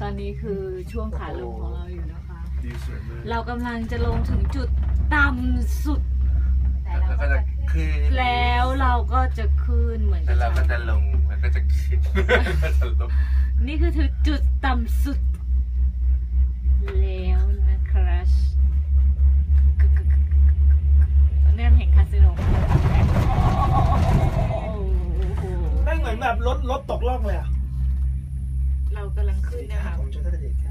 อนนี้คือช่วงขาลงของเราอยู่นะคะเรากำลังจะลงถึงจุดต่ำสุดแล้วก็จะขึ้นแล้วเราก็จะขึ้นเหมือนแล้วเราก็จะลงแล้วก็จะขึ้นก็จะลงนี่คือถึงจุดต่ำสุดแล้วนะครับเนี่ยเห็นคาสิโนโอ้โหไม่เหมือนแบบรถตกล่องเลยอ่ะเรากำลังขึ้นนะคะผมจะได้เด็ก